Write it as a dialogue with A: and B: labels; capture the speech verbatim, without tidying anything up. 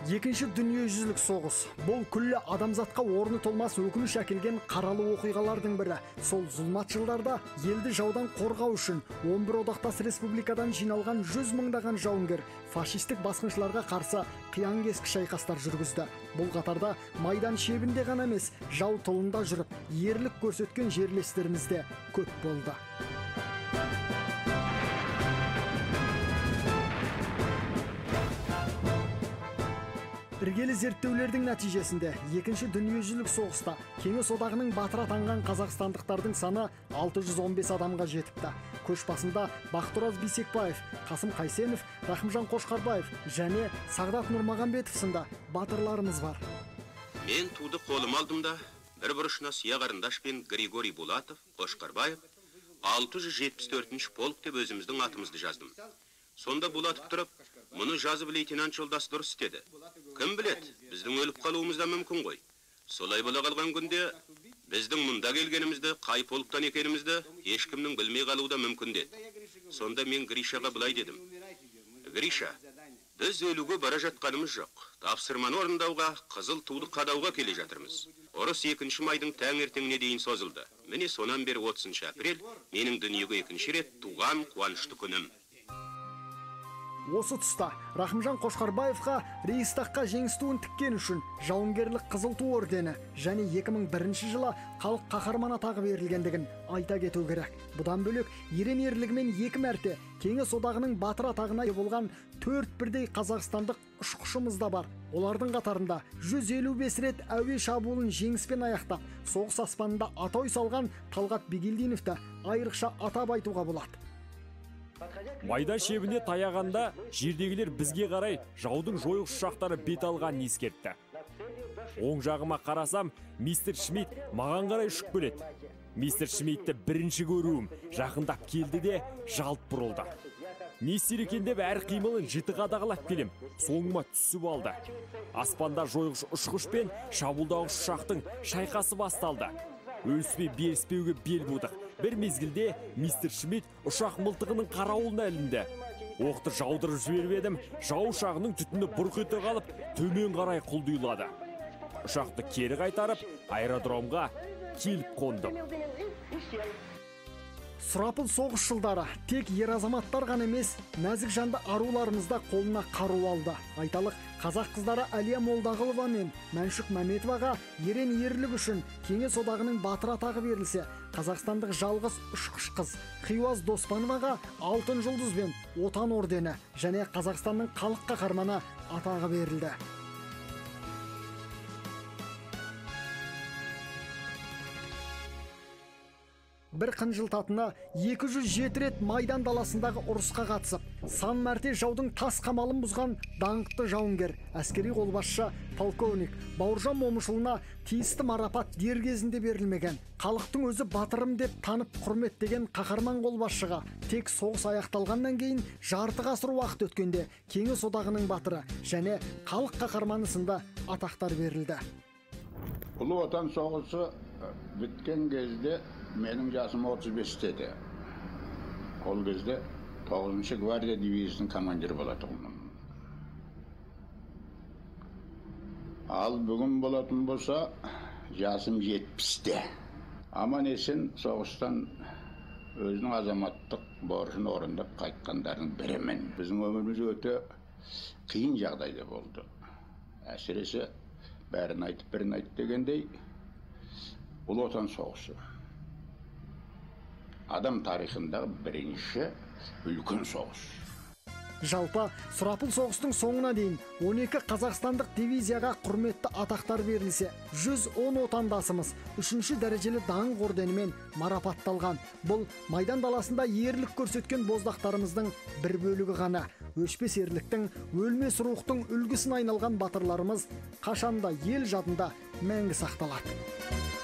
A: Екінші дүниежүзілік соғыс. Бұл күллі адамзатқа орны толмас өкініш әкелген қаралы оқиғалардың бірі. Сол зұлмат жылдарда елді жаудан қорғау үшін он бір одақтас республикадан жиналған жүз мыңдаған жауынгер фашистік басқыншыларға қарсы қиян-кескі шайқастар жүргізді. Бұл қатарда майдан шебінде ғана емес, жау тылында жүріп, ерлік көрсеткен жерлестеріміз де көп болды. Іргелі зерттеулердің нәтижесінде екінші дүниежүзілік соғыста Кеңес одағының батыры атанған қазақстандықтардың саны алты жүз он бес адамға жетіпті. Көш басында Бақтыраз Бейсекбаев, Қасым Қайсенов, Рахымжан Қошқарбаев және Сағдат Нұрмағанбетов сынды батырларымыз бар.
B: Мен туды қолым алдымда бір бұрышына Сия Қарындаш пен Григорий Булатов, Қошқарбаев алты жүз жетпіс төртінші полк деп өзіміздің атымызды жаздым. Сонда Булатов тұрып, мұны жазып лейтенант жолдас дұрыс істеді. Кім білет, біздің өліп қалуымыз да мүмкін ғой. Солай бола қалған күнде, біздің мұнда келгенімізді, қай полктан екенімізді ешкімнің білмей қалуы да мүмкін деді. Сонда мен Гришаға былай дедім. Гриша, біз өлуге бара жатқанымыз жоқ. Тапсырманы орындауға, қызыл туды қадауға келе жатырмыз. Ұрыс екінші майдың таңертеңіне дейін созылды. Міне сонан бері отызыншы апрель менің дүниеге екінші рет туған қуанышты күнім.
A: Осы тұста Рахымжан Қошқарбаевқа Рейхстагқа жеңіс туын тіккен үшін жауынгерлік қызыл ту ордені және екі мың бірінші жылы халық қаһарманы атағы берілгендігін айта кету керек. Бұдан бөлек ерен ерлігімен екі мәрте Кеңес одағының батыр атағына ие болған төрт бірдей қазақстандық ұшқышымыз да бар. Олардың қатарында жүз елу бес рет әуе шабуылын жеңіспен аяқтап, соғыс аспанында атой салған Талғат Бигелдиновті айрықша атап айтуға болады.
C: Майдан шебіне таяғанда жердегілер бізге қарай жаудың жойғыш ұшақтары бет алғанын ескертті. Оң жағыма қарасам, мистер Шмидт маған қарай ұшып келеді. Мистер Шмидтті бірінші көруім жақындап келді де жалт бұрылды. Не істер екен деп әр қимылын жіті қадағалап келем. Соңыма түсіп алды. Аспанда жойғыш ұшқыш пен шабуылдағыш ұшақтың шайқасы басталды. Өліспей беріспеуге бел будық. Бір мезгілде мистер Шмидт ұшақ мылтығының қарауылына ілінді. Оқты жаудырып жіберіп едім, жау ұшағының түтіні бұрқ ете қалып, төмен қарай құлдилады. Ұшақты кері қайтарып, аэродромға келіп қондым.
A: Сұрапыл соғыс жылдары тек ер азаматтар ғана емес, нәзік жанды аруларымыз да қолына қару алды. Айталық, қазақ қыздары Әлия Молдағылова мен Мәншүк Мәметоваға ерен ерлік үшін Кеңес одағының батыр атағы берілсе, қазақстандық жалғыз ұшқыш қыз Хиуаз Доспановаға алтын жұлдыз бен отан ордені және Қазақстанның халық қаһарманы атағы берілді. Бір қынжылтатыны екі жүз жеті рет майдан даласындағы ұрысқа қатысып, сан мәрте жаудың тас қамалын бұзған даңқты жауынгер, әскери қолбасшы полковник Бауыржан Момышұлына тиісті марапат дер кезінде берілмеген. Халықтың өзі батырым деп танып құрметтеген қаһарман қолбасшыға тек соғыс аяқталғаннан кейін жарты ғасыр уақыт өткенде Кеңес одағының батыры және халық қаһарманы сынды атақтар берілді.
D: Ұлы Отан соғысы біткен кезде менің жасым отыз бесте еді. Ол кезде тоғызыншы гвардия дивизиясының командирі болатынмын. Ал бүгін болатын болса, жасым жетпісте. Аман есен соғыстан өзінің азаматтық борышын орындап қайтқандардың бірімін. Біздің өміріміз өте қиын жағдайда болды. Әсіресе бәрін айтып, бірін айтып дегендей, Ұлы Отан соғысы адам тарихындағы бірінші үлкен соғыс.
A: Жалпы, сұрапыл соғыстың соңына дейін он екі қазақстандық дивизияға құрметті атақтар берілсе, жүз он отандасымыз үшінші дәрежелі даңқ орденімен марапатталған. Бұл майдан даласында ерлік көрсеткен боздақтарымыздың бір бөлігі ғана. Өшпес ерліктің, өлмес рухтың үлгісін айналған батырларымыз қашанда ел жадында мәңгі сақталады.